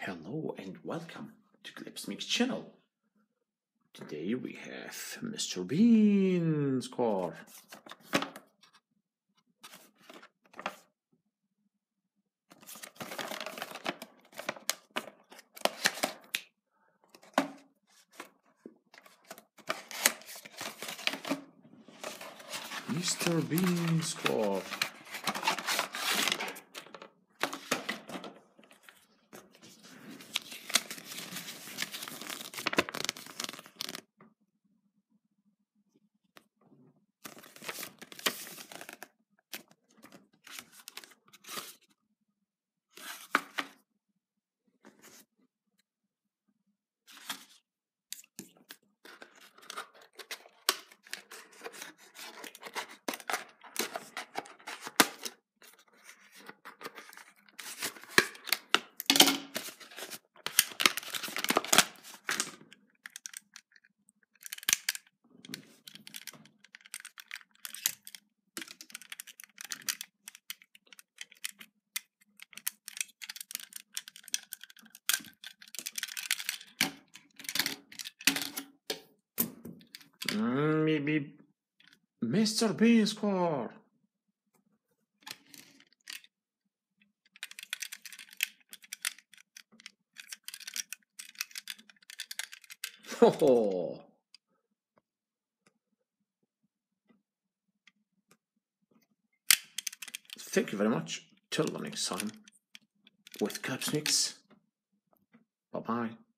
Hello and welcome to Clipsmixxx channel. Today we have Mr. Bean score. Mr. Bean score. Maybe Mr. Bean score. Oh. Thank you very much. Till the next time with Clipsmixxx. Bye bye.